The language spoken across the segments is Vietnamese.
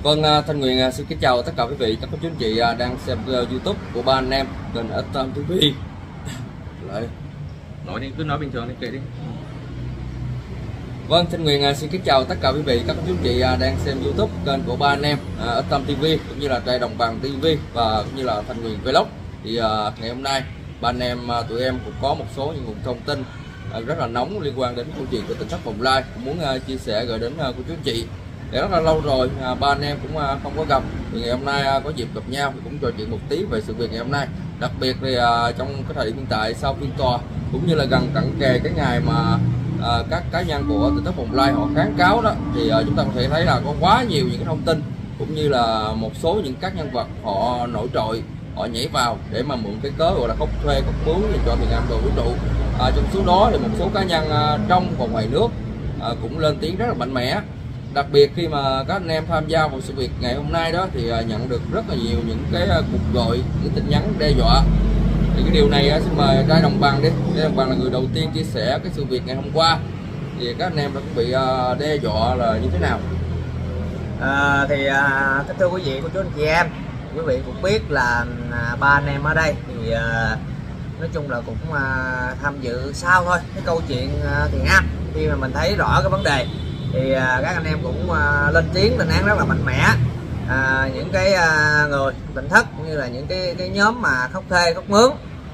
Vâng, Thanh Nguyên xin kính chào tất cả quý vị, các chú anh chị đang xem YouTube của ba anh em kênh Uptime TV. Lại nói đi, cứ nói bình thường đi, kệ đi. Vâng, Thanh Nguyên xin kính chào tất cả quý vị, các chú anh chị đang xem YouTube kênh của ba anh em Uptime TV cũng như là Trai Đồng Bằng TV và cũng như là Thanh Nguyên Vlog. Thì ngày hôm nay ba anh em tụi em cũng có một số những nguồn thông tin rất là nóng liên quan đến câu chuyện của tỉnh thất Bồng Lai, cũng muốn chia sẻ gửi đến cô chú anh chị. Để rất là lâu rồi ba anh em cũng không có gặp, thì ngày hôm nay có dịp gặp nhau thì cũng trò chuyện một tí về sự việc ngày hôm nay. Đặc biệt thì trong cái thời điểm hiện tại sau phiên tòa cũng như là gần cận kề cái ngày mà các cá nhân của tỉnh thất Bồng Lai họ kháng cáo đó, thì chúng ta có thể thấy là có quá nhiều những cái thông tin cũng như là một số những các nhân vật họ nổi trội, họ nhảy vào để mà mượn cái cớ gọi là khóc thuê khóc mướn cho miền Nam đồ vũ trụ. Trong số đó thì một số cá nhân trong và ngoài nước cũng lên tiếng rất là mạnh mẽ. Đặc biệt khi mà các anh em tham gia vào sự việc ngày hôm nay đó thì nhận được rất là nhiều những cái cuộc gọi, những tin nhắn đe dọa. Thì cái điều này xin mời Trai Đồng Bằng đi. Trai Đồng Bằng là người đầu tiên chia sẻ cái sự việc ngày hôm qua. Thì các anh em đã cũng bị đe dọa là như thế nào? Kính thưa quý vị, cô chú anh chị em, quý vị cũng biết là ba anh em ở đây thì nói chung là cũng tham dự sau thôi cái câu chuyện Thiền Am. Khi mà mình thấy rõ cái vấn đề thì các anh em cũng lên tiếng lên án rất là mạnh mẽ những cái người tỉnh thất cũng như là những cái nhóm mà khóc thê khóc mướn.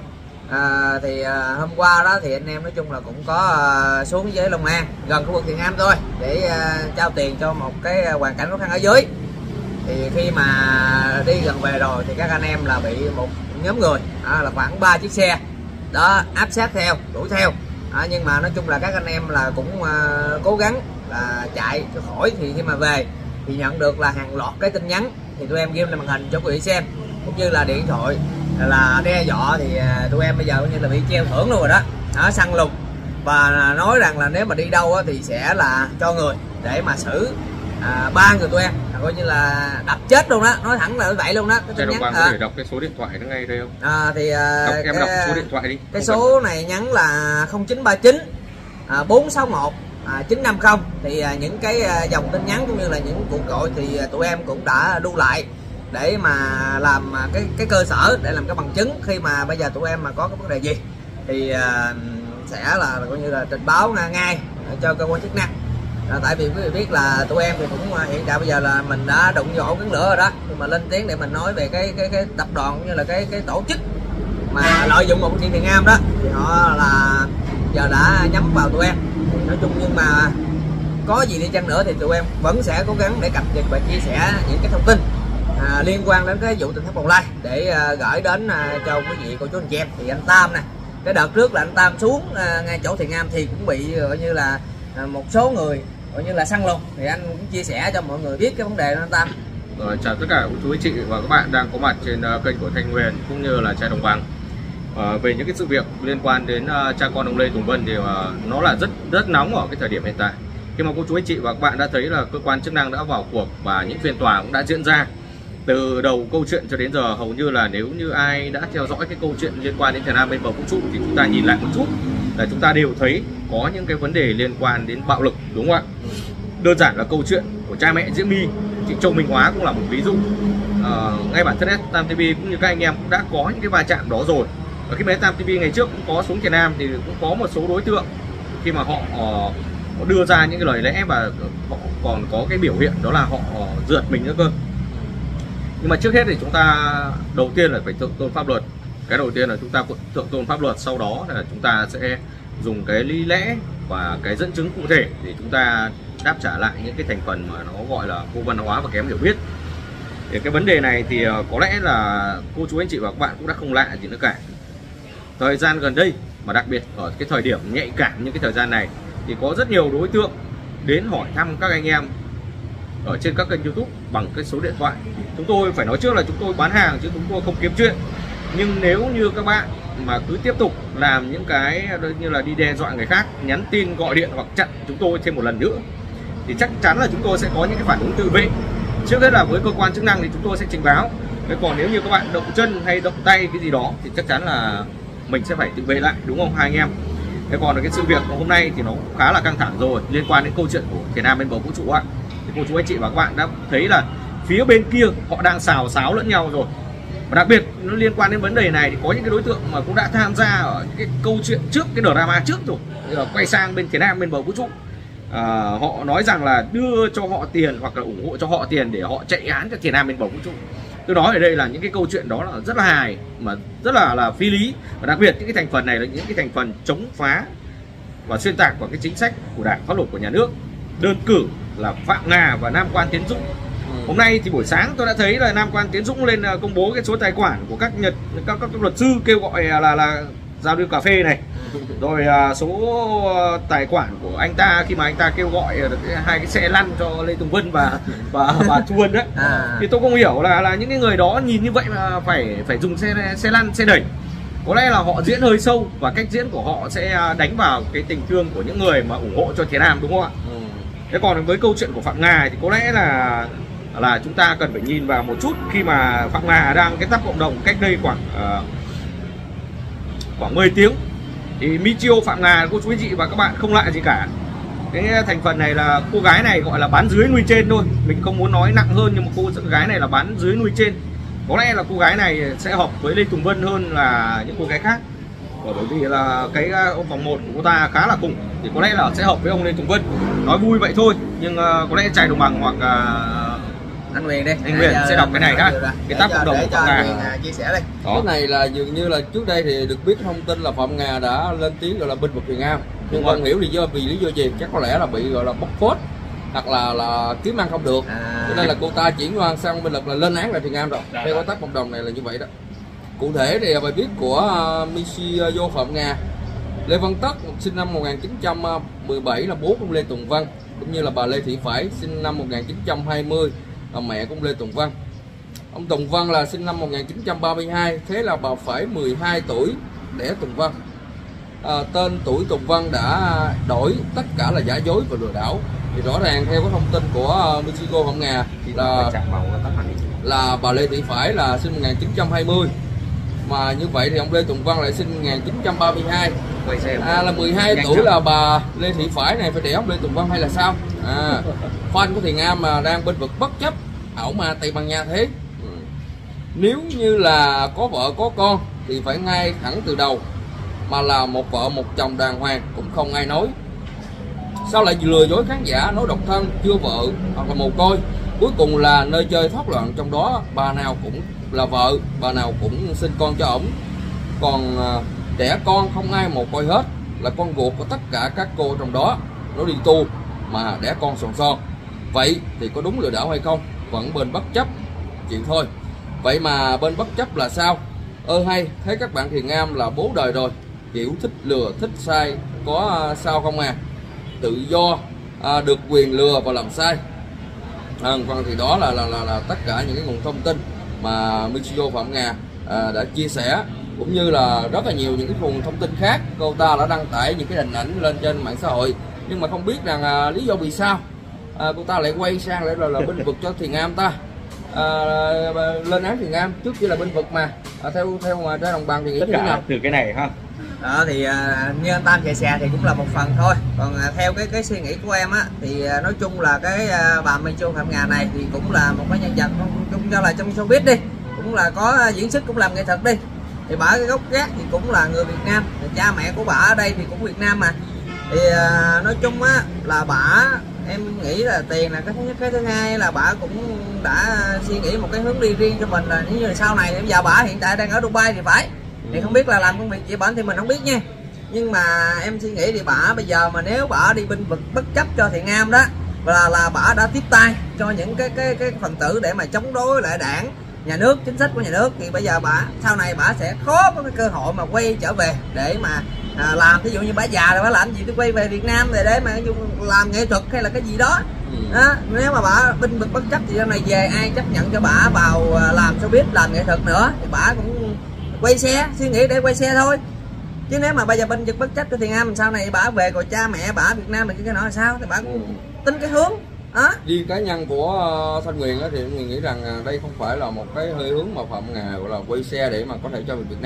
Hôm qua đó thì anh em nói chung là cũng có xuống với Long An gần khu vực Thiền Am thôi để trao tiền cho một cái hoàn cảnh khó khăn ở dưới. Thì khi mà đi gần về rồi thì các anh em là bị một nhóm người là khoảng 3 chiếc xe đó áp sát theo, đuổi theo. Nhưng mà nói chung là các anh em là cũng cố gắng là chạy cho khỏi. Thì khi mà về thì nhận được là hàng loạt cái tin nhắn, thì tụi em ghi lên màn hình cho quý vị xem, cũng như là điện thoại là đe dọa. Thì tụi em bây giờ như là bị treo thưởng luôn rồi đó, săn lùng và nói rằng là nếu mà đi đâu thì sẽ là cho người để mà xử ba người tụi em coi như là đập chết luôn đó, nói thẳng là vậy luôn đó. Trai Đồng Bằng có thể đọc cái số điện thoại nó ngay đây không? Em đọc số điện thoại đi. Cái số này nhắn là 0939 461 950. Thì những cái dòng tin nhắn cũng như là những cuộc gọi thì tụi em cũng đã lưu lại để mà làm cái cơ sở để làm cái bằng chứng. Khi mà bây giờ tụi em mà có cái vấn đề gì thì sẽ là coi như là trình báo ngay cho cơ quan chức năng. Tại vì quý vị biết là tụi em thì cũng hiện tại bây giờ là mình đã đụng vô cứng lửa rồi đó, nhưng mà lên tiếng để mình nói về cái tập đoàn cũng như là cái tổ chức mà lợi dụng một chuyện Thiền Am đó, thì họ là giờ đã nhắm vào tụi em. Nói chung nhưng mà có gì đi chăng nữa thì tụi em vẫn sẽ cố gắng để cập nhật và chia sẻ những cái thông tin liên quan đến cái vụ tỉnh thất Bồng Lai để gửi đến cho quý vị cô chú anh chị em. Thì anh Tam này, cái đợt trước là anh Tam xuống ngay chỗ Thiền Am thì cũng bị gọi như là một số người gọi như là săn lùng, thì anh cũng chia sẻ cho mọi người biết cái vấn đề đó anh Tam. Rồi, chào tất cả quý chị và các bạn đang có mặt trên kênh của Thanh Nguyên cũng như là Trai Đồng Bằng. Về những cái sự việc liên quan đến cha con ông Lê Tùng Vân thì nó là rất nóng ở cái thời điểm hiện tại. Khi mà cô chú anh chị và các bạn đã thấy là cơ quan chức năng đã vào cuộc và những phiên tòa cũng đã diễn ra từ đầu câu chuyện cho đến giờ. Hầu như là nếu như ai đã theo dõi cái câu chuyện liên quan đến Thiền Am bên bờ vũ trụ thì chúng ta nhìn lại một chút là chúng ta đều thấy có những cái vấn đề liên quan đến bạo lực, đúng không ạ? Đơn giản là câu chuyện của cha mẹ Diễm My, chị Châu Minh Hóa cũng là một ví dụ. Ngay bản thân Uptime TV cũng như các anh em cũng đã có những cái va chạm đó rồi. Và khi mà Uptime TV ngày trước cũng có xuống Thiền Am thì cũng có một số đối tượng khi mà họ đưa ra những cái lời lẽ và họ còn có cái biểu hiện đó là họ rượt mình nữa cơ. Nhưng mà trước hết thì chúng ta đầu tiên là phải thượng tôn pháp luật. Cái đầu tiên là chúng ta thượng tôn pháp luật, sau đó là chúng ta sẽ dùng cái lý lẽ và cái dẫn chứng cụ thể để chúng ta đáp trả lại những cái thành phần mà nó gọi là vô văn hóa và kém hiểu biết. Thì cái vấn đề này thì có lẽ là cô chú anh chị và các bạn cũng đã không lạ gì nữa cả. Thời gian gần đây mà đặc biệt ở cái thời điểm nhạy cảm như cái thời gian này thì có rất nhiều đối tượng đến hỏi thăm các anh em ở trên các kênh YouTube bằng cái số điện thoại. Chúng tôi phải nói trước là chúng tôi bán hàng chứ chúng tôi không kiếm chuyện. Nhưng nếu như các bạn mà cứ tiếp tục làm những cái như là đi đe dọa người khác, nhắn tin, gọi điện hoặc chặn chúng tôi thêm một lần nữa thì chắc chắn là chúng tôi sẽ có những cái phản ứng tự vệ. Trước hết là với cơ quan chức năng thì chúng tôi sẽ trình báo. Còn nếu như các bạn động chân hay động tay cái gì đó thì chắc chắn là mình sẽ phải tự vệ lại, đúng không hai anh em? Thế còn cái sự việc hôm nay thì nó cũng khá là căng thẳng rồi, liên quan đến câu chuyện của Thiền Am bên bờ vũ trụ ạ. Thì cô chú anh chị và các bạn đã thấy là phía bên kia họ đang xào xáo lẫn nhau rồi. Và đặc biệt nó liên quan đến vấn đề này thì có những cái đối tượng mà cũng đã tham gia ở những cái câu chuyện trước, cái drama trước rồi, quay sang bên Thiền Nam, bên bờ vũ trụ. Họ nói rằng là đưa cho họ tiền hoặc là ủng hộ cho họ tiền để họ chạy án cho Thiền Nam bên bờ vũ trụ. Tôi nói ở đây là những cái câu chuyện đó là rất là hài mà rất là phi lý, và đặc biệt những cái thành phần này là những cái thành phần chống phá và xuyên tạc vào cái chính sách của Đảng, pháp luật của nhà nước. Đơn cử là Phạm Nga và Nam Quan Tiến Dũng. Hôm nay thì buổi sáng tôi đã thấy là Nam Quan Tiến Dũng lên công bố cái số tài khoản của các luật sư kêu gọi là giao lưu cà phê này, rồi số tài khoản của anh ta khi mà anh ta kêu gọi hai cái xe lăn cho Lê Tùng Vân và Thu Vân đấy. Thì tôi không hiểu là những cái người đó nhìn như vậy mà phải dùng xe lăn, xe đẩy. Có lẽ là họ diễn hơi sâu và cách diễn của họ sẽ đánh vào cái tình thương của những người mà ủng hộ cho Thiền Nam, đúng không ạ? Thế còn với câu chuyện của Phạm Nga thì có lẽ là chúng ta cần phải nhìn vào một chút, khi mà Phạm Nga đang cái tắp cộng đồng cách đây khoảng 10 tiếng thì Michio Phạm Nga, cô chú anh chị và các bạn không lạ gì cả. Cái thành phần này là cô gái này gọi là bán dưới nuôi trên thôi, mình không muốn nói nặng hơn, nhưng mà cô gái này là bán dưới nuôi trên. Có lẽ là cô gái này sẽ hợp với Lê Tùng Vân hơn là những cô gái khác, bởi vì là cái vòng 1 của cô ta khá là khủng, thì có lẽ là sẽ hợp với ông Lê Tùng Vân. Nói vui vậy thôi, nhưng có lẽ Trai Đồng Bằng hoặc anh Huyền đi, anh Huyền sẽ đọc cái này ha, cái tác cộng đồng của Phạm Nga chia sẻ đây. Cái này là dường như là trước đây thì được biết thông tin là Phạm Nga đã lên tiếng gọi là binh vực Thiền Nam, nhưng không hiểu vì lý do gì, chắc có lẽ là bị gọi là bóc phốt hoặc là kiếm ăn không được, cho nên là cô ta chuyển qua sang bên lực là lên án lại Thiền Nam rồi. Theo cái tác cộng đồng này là như vậy đó. Cụ thể thì bài viết của Michio Phạm Nga, Lê Văn Tất sinh năm 1917 là bố của Lê Tùng Vân, cũng như là bà Lê Thị Phải sinh năm 1920 là mẹ của Lê Tùng Vân. Ông Tùng Vân là sinh năm 1932, thế là bà Phải 12 tuổi đẻ Tùng Vân. Tên tuổi Tùng Vân đã đổi, tất cả là giả dối và lừa đảo. Thì rõ ràng theo cái thông tin của Michio Phạm Nga là bà Lê Thị Phải là sinh 1920, mà như vậy thì ông Lê Tùng Vân lại sinh 1932, là 12 tuổi là bà Lê Thị Phải này phải đẻ ông Lê Tùng Vân hay là sao? Fan của Thiền Nam mà đang bên vực bất chấp ảo ma Tây Ban Nha thế. Nếu như là có vợ có con thì phải ngay thẳng từ đầu, mà là một vợ một chồng đàng hoàng cũng không ai nói. Sao lại lừa dối khán giả nói độc thân, chưa vợ hoặc là mồ côi? Cuối cùng là nơi chơi thoát loạn, trong đó bà nào cũng là vợ, bà nào cũng sinh con cho ổng. Còn trẻ con không ai mồ côi hết, là con ruột của tất cả các cô trong đó. Nó đi tu mà đẻ con sòn son. Vậy thì có đúng lừa đảo hay không? Vẫn bên bất chấp, chịu thôi. Vậy mà bên bất chấp là sao? Hay thấy các bạn Thiền Nam là bố đời rồi, kiểu thích lừa thích sai có sao không à? Tự do được quyền lừa và làm sai. Còn thì đó là tất cả những cái nguồn thông tin mà Michio Phạm Nga đã chia sẻ, cũng như là rất là nhiều những cái nguồn thông tin khác. Cô ta đã đăng tải những cái hình ảnh lên trên mạng xã hội, nhưng mà không biết rằng lý do vì sao cô ta lại quay sang lại là binh vực cho Thiền Nam ta. Lên án Thiền Nam trước kia là binh vực mà. Theo mà Trai Đồng Bằng thì nghĩ như thế nào từ cái này ha? Đó thì như anh Tam chạy xe thì cũng là một phần thôi, còn theo cái suy nghĩ của em á thì nói chung là cái bà Michio Phạm Nga này thì cũng là một cái nhân vật cũng cho là trong showbiz đi, cũng là có diễn xuất, cũng làm nghệ thuật đi, thì bà cái gốc gác thì cũng là người Việt Nam, cha mẹ của bà ở đây thì cũng Việt Nam mà. Thì nói chung á là bà, em nghĩ là tiền là cái thứ nhất, cái thứ hai là bà cũng đã suy nghĩ một cái hướng đi riêng cho mình, là như là sau này bây giờ bà hiện tại đang ở Dubai thì phải, thì không biết là làm công việc gì bản thì mình không biết nha, nhưng mà em suy nghĩ thì bà bây giờ mà nếu bà đi binh vực bất chấp cho Thiền Nam đó là bà đã tiếp tay cho những cái phần tử để mà chống đối lại đảng, nhà nước, chính sách của nhà nước, thì bây giờ bà sau này bà sẽ khó có cái cơ hội mà quay trở về để mà làm. Ví dụ như bà già rồi bà làm gì tôi quay về Việt Nam để mà làm nghệ thuật hay là cái gì đó. Nếu mà bà binh vực bất chấp thì sau này về ai chấp nhận cho bà vào làm showbiz, làm nghệ thuật nữa, thì bà cũng quay xe, suy nghĩ để quay xe thôi. Chứ nếu mà bây giờ binh vực bất chấp cho Thiền Nam, sau này bà về rồi cha mẹ bà Việt Nam là cái nói là sao, thì bà cũng tính cái hướng đó. Riêng cá nhân của Thanh Huyền thì mình nghĩ rằng đây không phải là một cái hơi hướng mà Phạm Nga gọi là quay xe để mà có thể cho Việt Nam.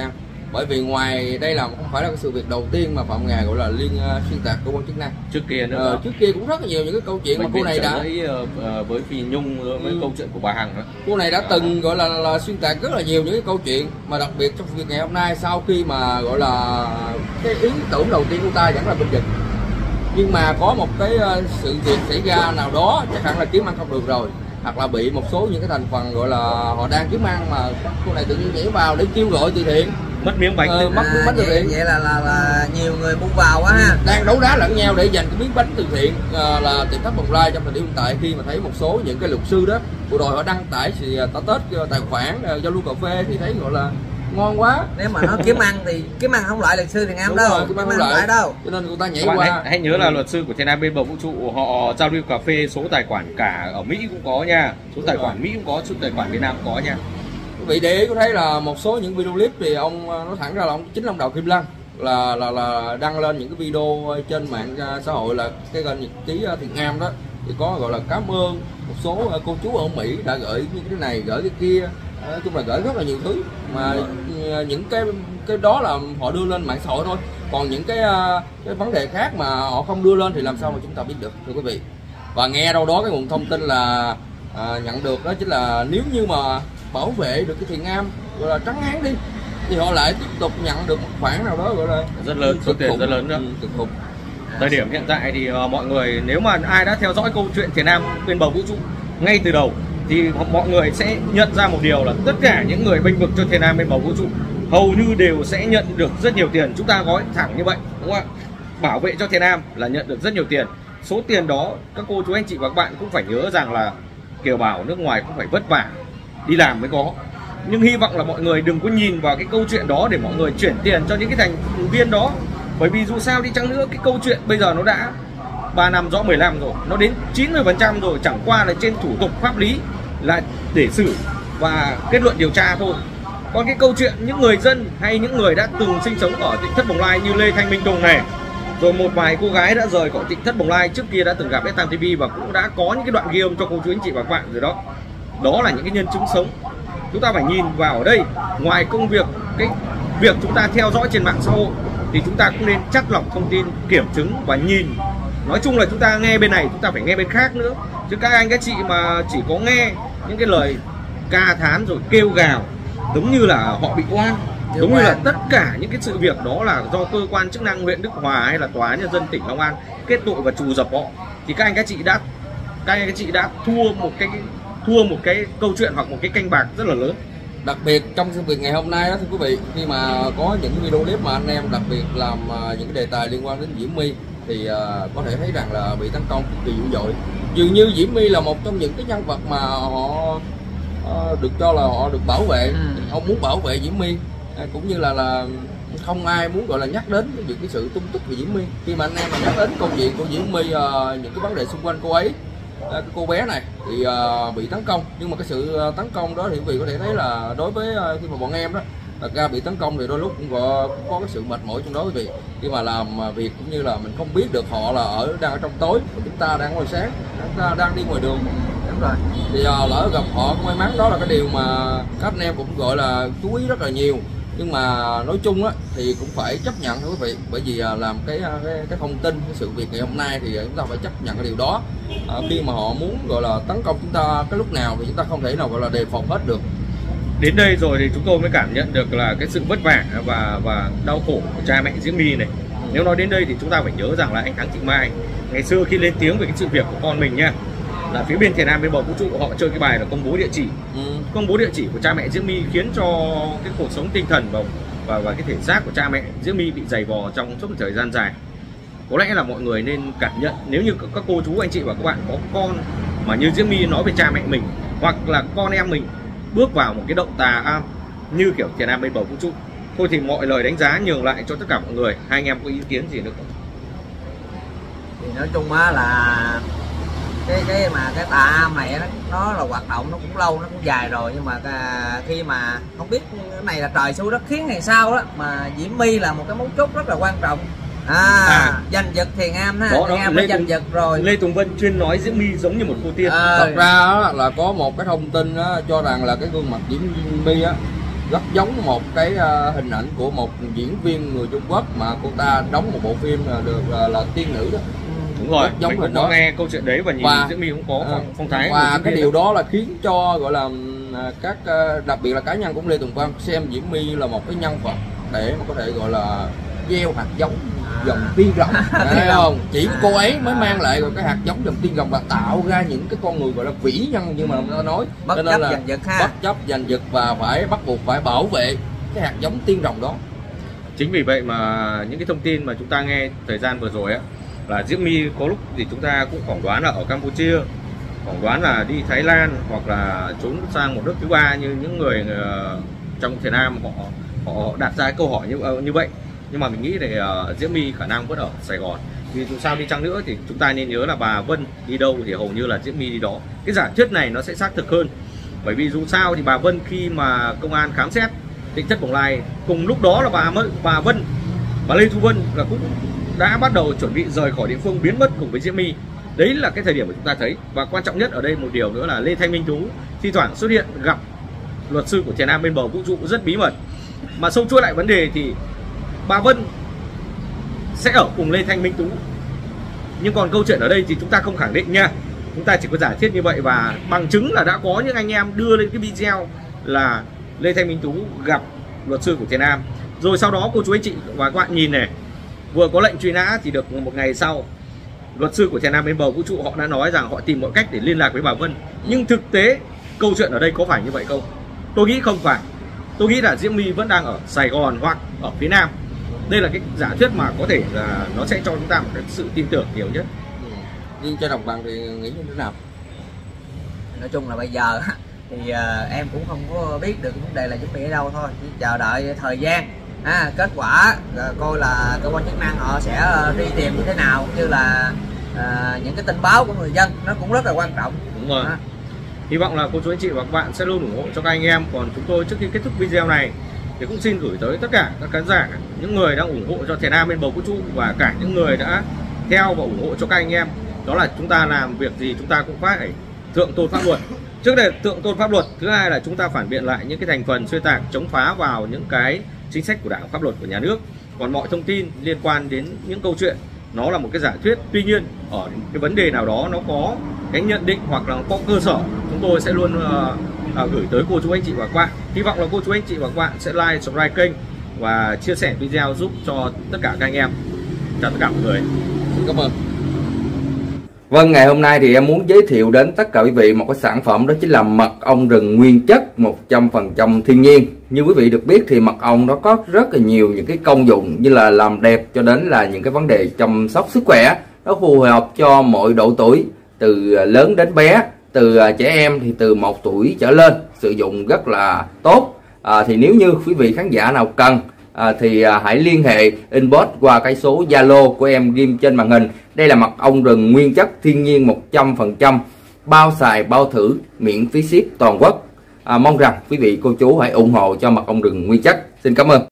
Bởi vì ngoài đây là không phải là cái sự việc đầu tiên mà Phạm Ngà gọi là xuyên tạc cơ quan chức năng. Trước kia nữa trước kia cũng rất là nhiều những cái câu chuyện mà cô này đã với Phi Nhung với câu chuyện của bà Hằng đó. Cô này đã từng gọi là xuyên tạc rất là nhiều những cái câu chuyện, mà đặc biệt trong việc ngày hôm nay, sau khi mà gọi là cái ý tưởng đầu tiên của ta vẫn là bên Nhật, nhưng mà có một cái sự việc xảy ra nào đó, chắc hẳn là kiếm ăn không được rồi, hoặc là bị một số những cái thành phần gọi là họ đang kiếm ăn mà cô này tự nhiên nhảy vào để kêu gọi từ thiện, mất miếng bánh mất miếng bánh từ thiện. Vậy là nhiều người mua vào quá ha, đang đấu đá lẫn nhau để giành cái miếng bánh từ thiện. Là Tỉnh Thất Bồng Lai trong thời điểm hiện tại, khi mà thấy một số những cái luật sư đó bộ đội họ đăng tải thì tết tài khoản giao lưu cà phê thì thấy gọi là ngon quá. Nếu mà nó kiếm ăn thì kiếm ăn không lại luật sư Thiện Am đâu, kiếm ăn không lại đâu, cho nên người ta nhảy qua. Hãy nhớ là luật sư của Thiện Am bên bờ vũ trụ họ giao lưu cà phê, số tài khoản cả ở Mỹ cũng có nha, số tài khoản Mỹ cũng có, số tài khoản Việt Nam cũng có nha. Quý vị để ý có thấy là một số những video clip thì ông nói thẳng ra là chính ông Đào Kim Lân là đăng lên những cái video trên mạng xã hội là cái kênh Nhật ký Thiện Am đó, thì có gọi là cảm ơn một số cô chú ở Mỹ đã gửi như cái này gửi cái kia, nói chung là gửi rất là nhiều thứ, mà những cái đó là họ đưa lên mạng xã hội thôi, còn những cái vấn đề khác mà họ không đưa lên thì làm sao mà chúng ta biết được, thưa quý vị. Và nghe đâu đó cái nguồn thông tin là nhận được đó chính là nếu như mà bảo vệ được cái Thiện Am gọi là trắng án đi thì họ lại tiếp tục nhận được một khoản nào đó gọi là rất lớn, số tiền rất lớn nữa. Thời điểm hiện tại thì mọi người, nếu mà ai đã theo dõi câu chuyện Thiện Am bên bờ vũ trụ ngay từ đầu thì mọi người sẽ nhận ra một điều là tất cả những người bênh vực cho Thiện Am bên bờ vũ trụ hầu như đều sẽ nhận được rất nhiều tiền. Chúng ta nói thẳng như vậy, đúng không ạ? Bảo vệ cho Thiện Am là nhận được rất nhiều tiền. Số tiền đó các cô chú anh chị và các bạn cũng phải nhớ rằng là kiều bào nước ngoài cũng phải vất vả đi làm mới có. Nhưng hy vọng là mọi người đừng có nhìn vào cái câu chuyện đó để mọi người chuyển tiền cho những cái thành viên đó. Bởi vì dù sao đi chăng nữa, cái câu chuyện bây giờ nó đã 3 năm rõ 15 rồi, nó đến 90% rồi, chẳng qua là trên thủ tục pháp lý là để xử và kết luận điều tra thôi. Còn cái câu chuyện những người dân hay những người đã từng sinh sống ở Tỉnh Thất Bồng Lai như Lê Thanh Minh Tùng này, rồi một vài cô gái đã rời khỏi Tỉnh Thất Bồng Lai trước kia đã từng gặp STAM TV và cũng đã có những cái đoạn ghi âm cho cô chú anh chị và các bạn rồi đó. Đó là những cái nhân chứng sống. Chúng ta phải nhìn vào ở đây, ngoài công việc cái việc chúng ta theo dõi trên mạng xã hội thì chúng ta cũng nên chắt lọc thông tin, kiểm chứng và nhìn. Nói chung là chúng ta nghe bên này chúng ta phải nghe bên khác nữa. Chứ các anh các chị mà chỉ có nghe những cái lời ca thán rồi kêu gào giống như là họ bị oan, giống như là tất cả những cái sự việc đó là do cơ quan chức năng huyện Đức Hòa hay là tòa án nhân dân tỉnh Long An kết tội và trù dập họ, thì các anh các chị đã thua một cái câu chuyện hoặc một cái canh bạc rất là lớn. Đặc biệt trong sự việc ngày hôm nay đó thưa quý vị, khi mà có những video clip mà anh em đặc biệt làm những cái đề tài liên quan đến Diễm My thì có thể thấy rằng là bị tấn công cực kỳ dữ dội. Dường như Diễm My là một trong những cái nhân vật mà họ được cho là họ được bảo vệ, ông muốn bảo vệ Diễm My, cũng như là không ai muốn gọi là nhắc đến cái sự tung tích về Diễm My. Khi mà anh em mà nhắc đến câu chuyện của Diễm My, những cái vấn đề xung quanh cô ấy, cái cô bé này thì bị tấn công, nhưng mà cái sự tấn công đó thì quý vị có thể thấy là đối với khi mà bọn em đó thật ra bị tấn công thì đôi lúc cũng có cái sự mệt mỏi trong đó quý vị, khi mà làm việc cũng như là mình không biết được họ là đang ở trong tối, chúng ta đang ngoài sáng, chúng ta đang đi ngoài đường. Đúng rồi, thì lỡ gặp họ may mắn, đó là cái điều mà các anh em cũng gọi là chú ý rất là nhiều. Nhưng mà nói chung á thì cũng phải chấp nhận thôi quý vị, bởi vì làm cái thông tin, cái sự việc ngày hôm nay thì chúng ta phải chấp nhận cái điều đó. Khi mà họ muốn gọi là tấn công chúng ta cái lúc nào thì chúng ta không thể nào gọi là đề phòng hết được. Đến đây rồi thì chúng tôi mới cảm nhận được là cái sự vất vả và đau khổ của cha mẹ Diễm My này. Nếu nói đến đây thì chúng ta phải nhớ rằng là anh Thắng Chị Mai ngày xưa khi lên tiếng về cái sự việc của con mình nha, là phía bên Thiện Am bên bờ vũ trụ họ chơi cái bài là công bố địa chỉ. Công bố địa chỉ của cha mẹ Diễm My khiến cho cái cuộc sống tinh thần và cái thể xác của cha mẹ Diễm My bị dày vò trong suốt một thời gian dài. Có lẽ là mọi người nên cảm nhận, nếu như các cô chú anh chị và các bạn có con mà như Diễm My nói về cha mẹ mình, hoặc là con em mình bước vào một cái động tà am như kiểu Thiện Am bên bờ vũ trụ, thôi thì mọi lời đánh giá nhường lại cho tất cả mọi người. Hai anh em có ý kiến gì nữa không? Thì nói chung á là cái tà am này nó là hoạt động nó cũng lâu, nó cũng dài rồi, nhưng mà khi mà không biết cái này là trời xui đất khiến hay sao đó mà Diễm My là một cái mấu chốt rất là quan trọng. Giành giật Thiện Am ha, Thiện Am đã giành giật rồi. Lê Tùng Vân chuyên nói Diễm My giống như một cô tiên. Thật ra là có một cái thông tin đó, cho rằng là cái gương mặt Diễm My á rất giống một cái hình ảnh của một diễn viên người Trung Quốc mà cô ta đóng một bộ phim được là tiên nữ đó. Đúng rồi, giống mình hình cũng có đó. nghe câu chuyện đấy và nhìn Diễm My cũng có phong thái. Và cái điều đó là khiến cho gọi là các đặc biệt là cá nhân của Lê Tùng Vân xem Diễm My là một cái nhân vật để mà có thể gọi là gieo hạt giống dòng tiên rồng, thấy không? Chỉ cô ấy mới mang lại cái hạt giống dòng tiên rồng và tạo ra những cái con người gọi là vĩ nhân như mà người ta nói, bất chấp giành giật ha, bất chấp giành giật và phải bắt buộc phải bảo vệ cái hạt giống tiên rồng đó. Chính vì vậy mà những cái thông tin mà chúng ta nghe thời gian vừa rồi á, là Diễm My có lúc thì chúng ta cũng phỏng đoán là ở Campuchia, phỏng đoán là đi Thái Lan hoặc là trốn sang một nước thứ ba như những người trong Việt Nam họ đặt ra câu hỏi như vậy. Nhưng mà mình nghĩ thì Diễm My khả năng vẫn ở Sài Gòn. Vì dù sao đi chăng nữa thì chúng ta nên nhớ là bà Vân đi đâu thì hầu như là Diễm My đi đó. Cái giả thuyết này nó sẽ xác thực hơn. Bởi vì dù sao thì bà Vân khi mà công an khám xét Tỉnh Thất Bồng Lai, cùng lúc đó là bà Vân, bà Lê Thu Vân là cũng đã bắt đầu chuẩn bị rời khỏi địa phương, biến mất cùng với Diễm My. Đấy là cái thời điểm mà chúng ta thấy. Và quan trọng nhất ở đây một điều nữa là Lê Thanh Minh Tú thi thoảng xuất hiện gặp luật sư của Thiền Am bên bờ vũ trụ rất bí mật. Mà sâu chuỗi lại vấn đề thì bà Vân sẽ ở cùng Lê Thanh Minh Tú. Nhưng còn câu chuyện ở đây thì chúng ta không khẳng định nha. Chúng ta chỉ có giả thiết như vậy và bằng chứng là đã có những anh em đưa lên cái video là Lê Thanh Minh Tú gặp luật sư của Thiền Am. Rồi sau đó cô chú anh chị và các bạn nhìn này, vừa có lệnh truy nã thì được một ngày sau, luật sư của Thiền Am bên bờ vũ trụ họ đã nói rằng họ tìm mọi cách để liên lạc với bà Vân. Nhưng thực tế câu chuyện ở đây có phải như vậy không? Tôi nghĩ không phải. Tôi nghĩ là Diễm My vẫn đang ở Sài Gòn hoặc ở phía Nam. Đây là cái giả thuyết mà có thể là nó sẽ cho chúng ta một cái sự tin tưởng nhiều nhất. Nhưng cho đồng bằng thì nghĩ như thế nào? Nói chung là bây giờ thì em cũng không có biết được vấn đề là Diễm My ở đâu thôi, chỉ chờ đợi thời gian kết quả coi là cơ quan chức năng họ sẽ đi tìm như thế nào, như là những cái tin báo của người dân nó cũng rất là quan trọng. Đúng rồi. Hy vọng là cô chú anh chị và các bạn sẽ luôn ủng hộ cho các anh em. Còn chúng tôi trước khi kết thúc video này thì cũng xin gửi tới tất cả các khán giả, những người đang ủng hộ cho Thiền Am bên bờ vũ trụ và cả những người đã theo và ủng hộ cho các anh em, đó là chúng ta làm việc gì chúng ta cũng phải thượng tôn pháp luật. Trước đây thượng tôn pháp luật, thứ hai là chúng ta phản biện lại những cái thành phần xuyên tạc chống phá vào những cái chính sách của Đảng, pháp luật của nhà nước. Còn mọi thông tin liên quan đến những câu chuyện nó là một cái giả thuyết, tuy nhiên ở cái vấn đề nào đó nó có cái nhận định hoặc là có cơ sở, chúng tôi sẽ luôn gửi tới cô chú anh chị và các bạn. Hy vọng là cô chú anh chị và các bạn sẽ like, subscribe kênh và chia sẻ video giúp cho tất cả các anh em. Chào tất cả mọi người. Xin cảm ơn. Vâng, ngày hôm nay thì em muốn giới thiệu đến tất cả quý vị một cái sản phẩm, đó chính là mật ong rừng nguyên chất 100% thiên nhiên. Như quý vị được biết thì mật ong nó có rất là nhiều những cái công dụng như là làm đẹp cho đến là những cái vấn đề chăm sóc sức khỏe. Nó phù hợp cho mọi độ tuổi, từ lớn đến bé, từ trẻ em thì từ 1 tuổi trở lên, sử dụng rất là tốt. Thì nếu như quý vị khán giả nào cần thì hãy liên hệ inbox qua cái số Zalo của em ghim trên màn hình. Đây là mật ong rừng nguyên chất thiên nhiên 100%, bao xài bao thử, miễn phí ship toàn quốc. Mong rằng quý vị cô chú hãy ủng hộ cho mật ong rừng nguyên chất. Xin cảm ơn.